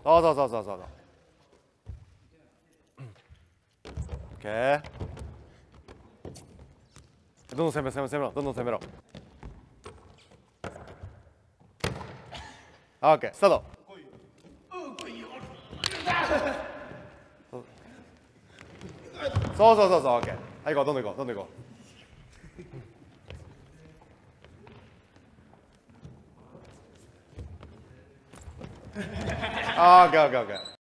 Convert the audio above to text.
そうそうそうそうそう。オッケー。どんどん攻めろ、どんどん攻めろ。オッケー、スタート。そうそうそうそう、オッケー。はい、行こう、どんどん行こう、どんどん行こう。オッケーオッケーオッケー。